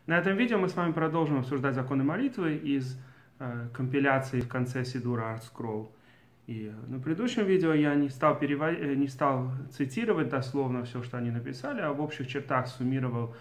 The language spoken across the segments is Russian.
На этом видео мы с вами продолжим обсуждать законы молитвы из компиляции в конце Сидура ArtScroll. И на предыдущем видео я не стал цитировать дословно все, что они написали, а в общих чертах суммировал,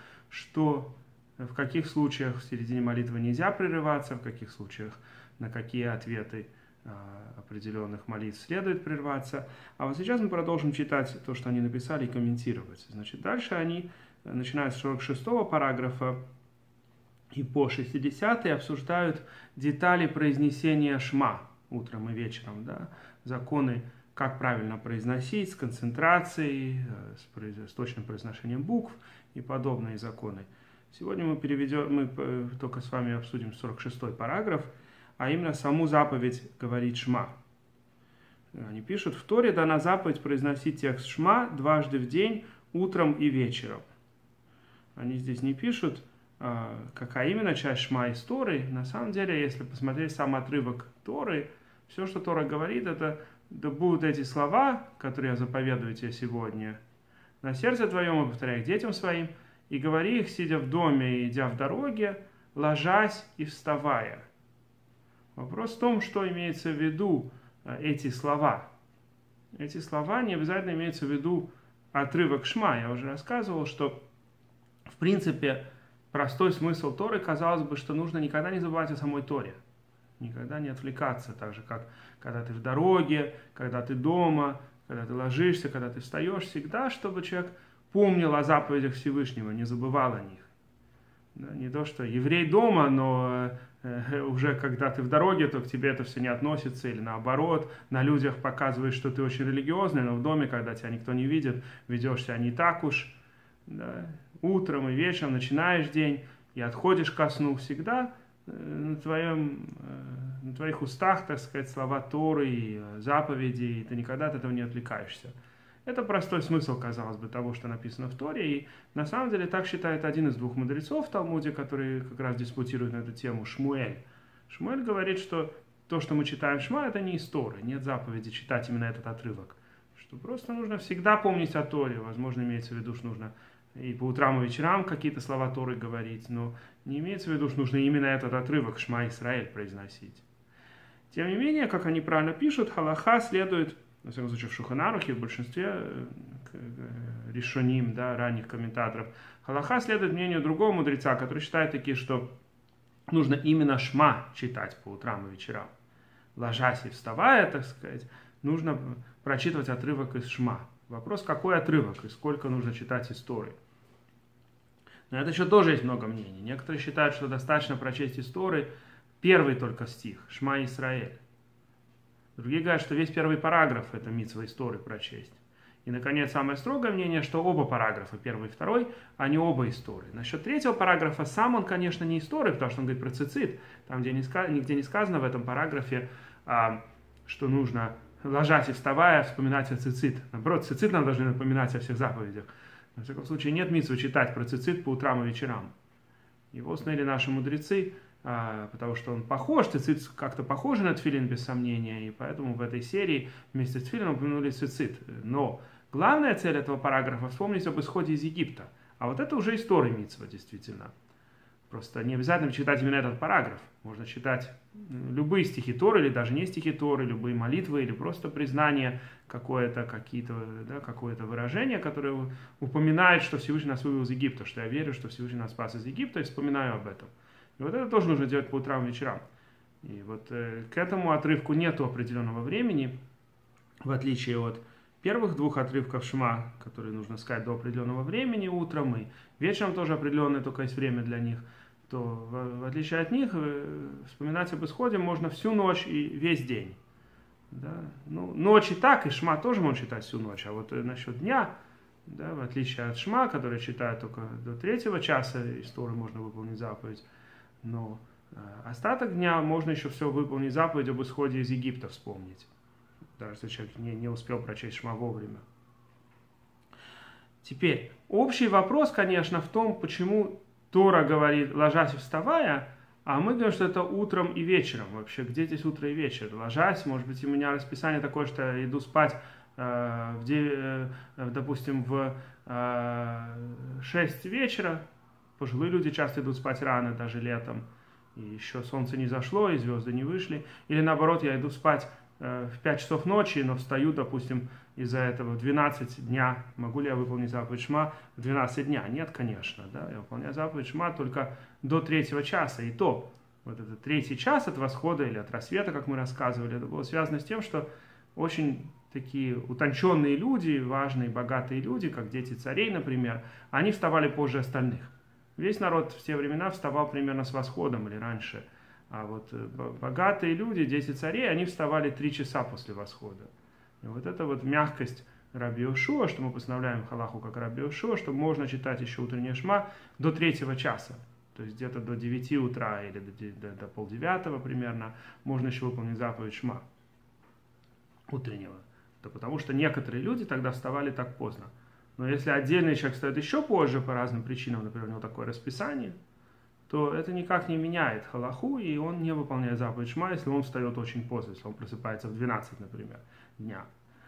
в каких случаях в середине молитвы нельзя прерываться, в каких случаях на какие ответы определенных молитв следует прерваться. А вот сейчас мы продолжим читать то, что они написали, и комментировать. Значит, дальше они начинают с 46-го параграфа и по 60-й обсуждают детали произнесения шма утром и вечером, да? Законы, как правильно произносить, с концентрацией, с точным произношением букв и подобные законы. Сегодня мы только с вами обсудим 46-й параграф, а именно саму заповедь говорить шма. Они пишут: в Торе дана заповедь произносить текст шма дважды в день, утром и вечером. Они здесь не пишут, какая именно часть шма из Торы. На самом деле, если посмотреть сам отрывок Торы, все, что Тора говорит, это будут эти слова, которые я заповедую тебе сегодня, на сердце твоем, и повторяй их детям своим, и говори их, сидя в доме и идя в дороге, ложась и вставая. Вопрос в том, что имеется в виду эти слова. Эти слова не обязательно имеется в виду отрывок шма. Я уже рассказывал, что в принципе простой смысл Торы, казалось бы, что нужно никогда не забывать о самой Торе. Никогда не отвлекаться, так же, как когда ты в дороге, когда ты дома, когда ты ложишься, когда ты встаешь, всегда, чтобы человек помнил о заповедях Всевышнего, не забывал о них. Да, не то, что еврей дома, но уже когда ты в дороге, то к тебе это все не относится, или наоборот, на людях показываешь, что ты очень религиозный, но в доме, когда тебя никто не видит, ведешь себя не так уж. Да, утром и вечером начинаешь день и отходишь ко сну, всегда на твоих устах, так сказать, слова Торы и заповеди, и ты никогда от этого не отвлекаешься. Это простой смысл, казалось бы, того, что написано в Торе, и на самом деле так считает один из двух мудрецов в Талмуде, который как раз диспутирует на эту тему, Шмуэль. Шмуэль говорит, что то, что мы читаем Шма, это не из Торы, нет заповеди читать именно этот отрывок, что просто нужно всегда помнить о Торе, возможно, имеется в виду, что нужно и по утрам и вечерам какие-то слова Торы говорить, но не имеется в виду, что нужно именно этот отрывок Шма Исраэль произносить. Тем не менее, как они правильно пишут, халаха следует, во всяком случае в Шулхан Арухе, в большинстве решоним, да, ранних комментаторов, халаха следует мнению другого мудреца, который считает таки, что нужно именно Шма читать по утрам и вечерам. Ложась и вставая, так сказать, нужно прочитывать отрывок из Шма. Вопрос, какой отрывок и сколько нужно читать истории. Но это еще тоже есть много мнений. Некоторые считают, что достаточно прочесть истории первый только стих, Шма Исраэль. Другие говорят, что весь первый параграф – это мицва истории прочесть. И, наконец, самое строгое мнение, что оба параграфа, первый и второй, они оба истории. Насчет третьего параграфа, сам он, конечно, не историк, потому что он говорит про цицит. Там, нигде не сказано в этом параграфе, что нужно, ложась и вставая, вспоминать о цицит. Наоборот, цицит нам должны напоминать о всех заповедях. Во всяком случае, нет мицвы читать про цицит по утрам и вечерам. Его установили наши мудрецы, потому что он похож, цицит как-то похож на тфилин, без сомнения, и поэтому в этой серии вместе с тфилином упомянули цицит. Но главная цель этого параграфа — вспомнить об исходе из Египта. А вот это уже история мицва, действительно. Просто не обязательно читать именно этот параграф. Можно читать любые стихи Торы, или даже не стихи Торы, любые молитвы, или просто признание какое-то выражение, которое упоминает, что Всевышний нас вывел из Египта, что я верю, что Всевышний нас спас из Египта, и вспоминаю об этом. И вот это тоже нужно делать по утрам и вечерам. И вот к этому отрывку нету определенного времени, в отличие от первых двух отрывков Шма, которые нужно сказать до определенного времени утром, и вечером тоже определенное только есть время для них, то в отличие от них вспоминать об исходе можно всю ночь и весь день. Да? Ну, ночь и так, и Шма тоже можно читать всю ночь, а вот насчет дня, да, в отличие от Шма, который читает только до 3 часа, из Торы можно выполнить заповедь, но остаток дня можно еще все выполнить заповедь об исходе из Египта вспомнить, даже если человек не успел прочесть Шма вовремя. Теперь, общий вопрос, конечно, в том, почему Тора говорит ложась и вставая, а мы говорим, что это утром и вечером. Вообще, где здесь утро и вечер? Ложась, может быть, у меня расписание такое, что я иду спать, допустим, в 6 вечера, пожилые люди часто идут спать рано, даже летом, и еще солнце не зашло, и звезды не вышли. Или наоборот, я иду спать в 5 часов ночи, но встаю, допустим, из-за этого в 12 дня. Могу ли я выполнить заповедь Шма в 12 дня? Нет, конечно. Да? Я выполняю заповедь Шма только до 3 часа. И то, вот этот 3 час от восхода или от рассвета, как мы рассказывали, это было связано с тем, что очень такие утонченные люди, важные, богатые люди, как дети царей, например, они вставали позже остальных. Весь народ в те времена вставал примерно с восходом или раньше. А вот богатые люди, дети царей, они вставали 3 часа после восхода. И вот эта вот мягкость Раби Йошуа, что мы постановляем халаху как Раби Йошуа, что можно читать еще утреннее Шма до 3 часа. То есть где-то до 9 утра или до полдевятого примерно можно еще выполнить заповедь Шма утреннего. Это потому что некоторые люди тогда вставали так поздно. Но если отдельный человек встает еще позже по разным причинам, например, у него такое расписание, то это никак не меняет халаху, и он не выполняет заповедь Шма, если он встает очень поздно, если он просыпается в 12, например, дня.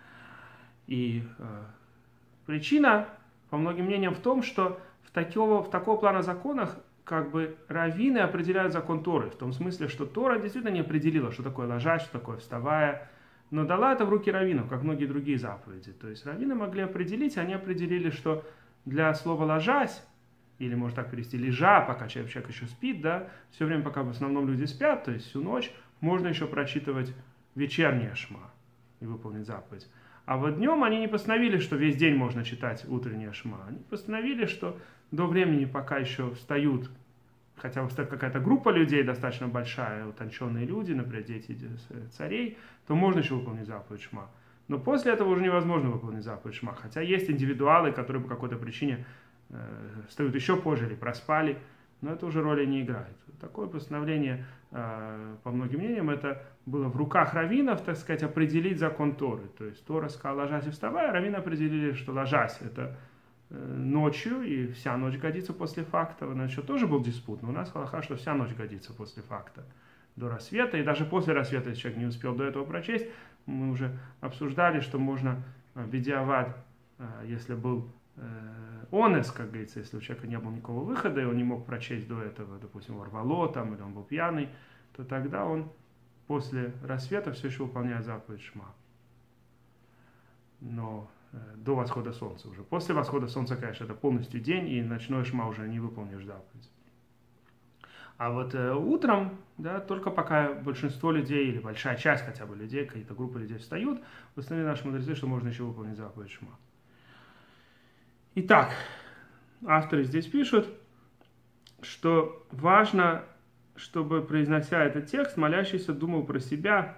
И причина, по многим мнениям, в том, что в такого плана законах как бы раввины определяют закон Торы, в том смысле, что Тора действительно не определила, что такое ложась, что такое вставая, но дала это в руки раввинов, как многие другие заповеди. То есть раввины могли определить, они определили, что для слова ложась, или можно так перевести, лежа, пока человек еще спит, да, все время, пока в основном люди спят, то есть всю ночь, можно еще прочитывать вечернее Шма и выполнить заповедь. А вот днем они не постановили, что весь день можно читать утреннее Шма. Они постановили, что до времени, пока еще встают, хотя бы встает какая-то группа людей достаточно большая, утонченные люди, например, дети царей, то можно еще выполнить заповедь Шма. Но после этого уже невозможно выполнить заповедь Шма. Хотя есть индивидуалы, которые по какой-то причине встают еще позже или проспали, но это уже роли не играет. Такое постановление, по многим мнениям, это было в руках раввинов, так сказать, определить закон Торы. То есть Тора сказала ложась и вставая, раввины определили, что ложась это ночью, и вся ночь годится после факта. Насчет тоже был диспут, но у нас халаха, что вся ночь годится после факта, до рассвета, и даже после рассвета, если человек не успел до этого прочесть, мы уже обсуждали, что можно бедиавад, если был онес, как говорится, если у человека не было никакого выхода, и он не мог прочесть до этого, допустим, его рвало там, или он был пьяный, то тогда он после рассвета все еще выполняет заповедь Шма. Но до восхода солнца уже. После восхода солнца, конечно, это полностью день, и ночной Шма уже не выполнишь заповедь. А вот утром, да, только пока большинство людей, или большая часть хотя бы людей, какие-то группы людей встают, установили наши мудрецы, что можно еще выполнить заповедь Шма. Итак, авторы здесь пишут, что важно, чтобы, произнося этот текст, молящийся думал про себя,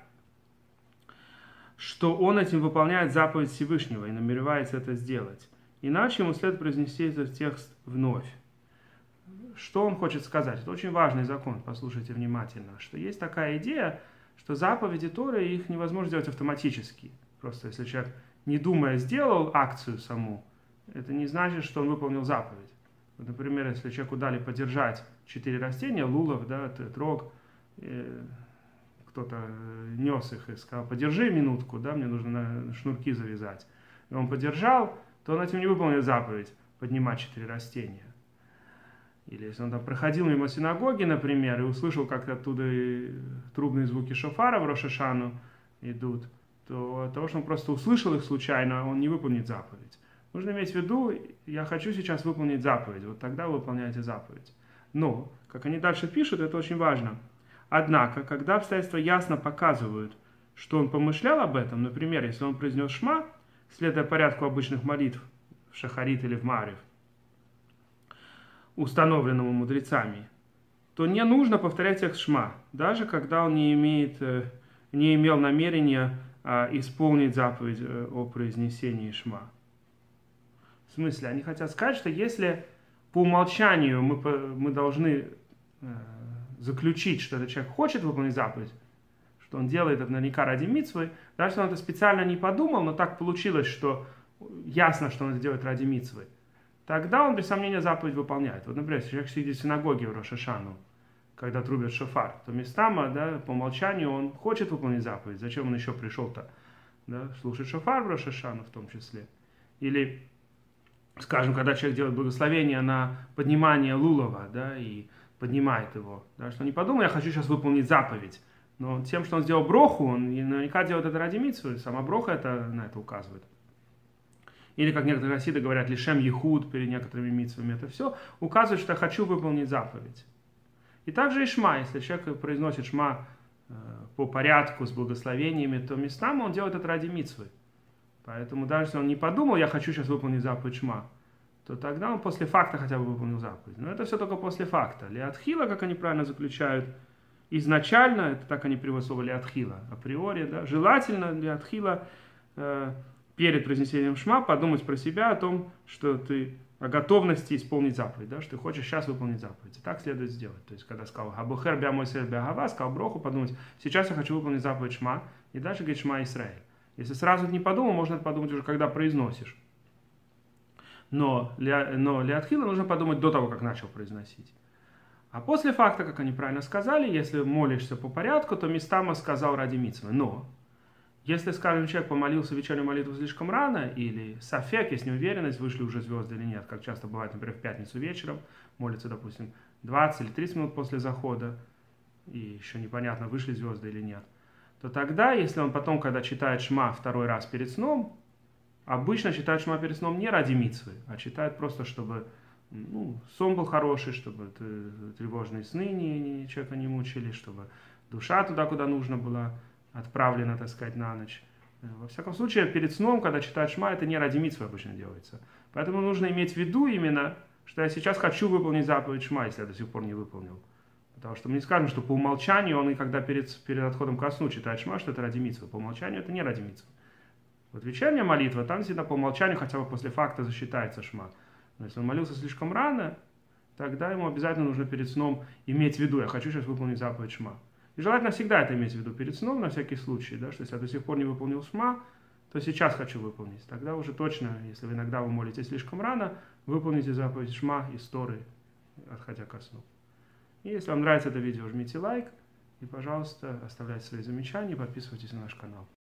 что он этим выполняет заповедь Всевышнего и намеревается это сделать. Иначе ему следует произнести этот текст вновь. Что он хочет сказать? Это очень важный закон, послушайте внимательно, что есть такая идея, что заповеди Торы, их невозможно сделать автоматически. Просто если человек, не думая, сделал акцию саму, это не значит, что он выполнил заповедь. Вот, например, если человеку дали подержать 4 растения, лулов, да, трог, кто-то нес их и сказал, подержи минутку, да, мне нужно шнурки завязать. И он подержал, то он этим не выполнил заповедь поднимать 4 растения. Или если он там проходил мимо синагоги, например, и услышал, как оттуда трубные звуки шофара в Рош ха-Шану идут, то от того, что он просто услышал их случайно, он не выполнит заповедь. Нужно иметь в виду, я хочу сейчас выполнить заповедь, вот тогда вы выполняете заповедь. Но, как они дальше пишут, это очень важно. Однако, когда обстоятельства ясно показывают, что он помышлял об этом, например, если он произнес Шма, следуя порядку обычных молитв в Шахарит или в Маарев, установленному мудрецами, то не нужно повторять текст Шма, даже когда он не имел намерения исполнить заповедь о произнесении Шма. В смысле, они хотят сказать, что если по умолчанию мы должны заключить, что этот человек хочет выполнить заповедь, что он делает это наверняка ради мицвы, даже если он это специально не подумал, но так получилось, что ясно, что он это делает ради мицвы, тогда он без сомнения заповедь выполняет. Вот, например, если человек сидит в синагоге в Рош ха-Шану, когда трубят шофар, то местами, да, по умолчанию он хочет выполнить заповедь. Зачем он еще пришел-то? Да, слушать шофар в Рош ха-Шану в том числе. Или скажем, когда человек делает благословение на поднимание лулова, да, и поднимает его, да, что не подумал, я хочу сейчас выполнить заповедь, но тем, что он сделал броху, он наверняка делает это ради мицвы, сама броха на это указывает. Или, как некоторые хасиды говорят, лишем ехуд перед некоторыми мицвами, это все указывает, что я хочу выполнить заповедь. И также и шма, если человек произносит шма по порядку, с благословениями, то местами он делает это ради мицвы. Поэтому даже если он не подумал, я хочу сейчас выполнить заповедь шма, то тогда он после факта хотя бы выполнил заповедь. Но это все только после факта. Леатхила, как они правильно заключают, изначально, это так они приводят слово леатхила, априори, да, желательно леатхила перед произнесением шма подумать про себя о том, что ты о готовности исполнить заповедь, да, что ты хочешь сейчас выполнить заповедь. И так следует сделать. То есть, когда сказал «Хабухер бя мой сэр бя гава», сказал броху, подумать, сейчас я хочу выполнить заповедь шма, и дальше говорит шма Исраэль. Если сразу не подумал, можно это подумать уже, когда произносишь. Но леатхила нужно подумать до того, как начал произносить. А после факта, как они правильно сказали, если молишься по порядку, то местама сказал ради мицвы. Но если, скажем, человек помолился вечернюю молитву слишком рано, или сафек, есть неуверенность, вышли уже звезды или нет, как часто бывает, например, в пятницу вечером, молится, допустим, 20 или 30 минут после захода, и еще непонятно, вышли звезды или нет, то тогда, если он потом, когда читает шма второй раз перед сном, обычно читает шма перед сном не ради мицвы, а читает просто, чтобы сон был хороший, чтобы тревожные сны человека не мучили, чтобы душа туда, куда нужно была, отправлена, так сказать, на ночь. Во всяком случае, перед сном, когда читают шма, это не ради мицвы обычно делается. Поэтому нужно иметь в виду именно, что я сейчас хочу выполнить заповедь шма, если я до сих пор не выполнил. Потому что мы не скажем, что по умолчанию он и когда перед отходом ко сну читает шма, что это ради мицвы. По умолчанию это не ради мицвы. Вот вечерняя молитва, там всегда по умолчанию хотя бы после факта засчитается шма. Но если он молился слишком рано, тогда ему обязательно нужно перед сном иметь в виду, я хочу сейчас выполнить заповедь шма. И желательно всегда это иметь в виду перед сном, на всякий случай, да, что если я до сих пор не выполнил шма, то сейчас хочу выполнить. Тогда уже точно, если вы иногда молитесь слишком рано, выполните заповедь шма из Торы, отходя ко сну. И если вам нравится это видео, жмите лайк и, пожалуйста, оставляйте свои замечания и подписывайтесь на наш канал.